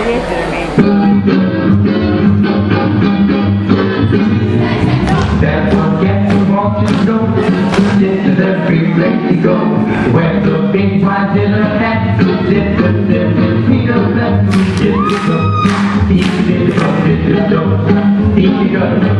piacermi. There's one guest who wants to know. This is every place you go. Where the big white dinner hat. This is Peter Black. This is the Peter Black. This is the Peter Black.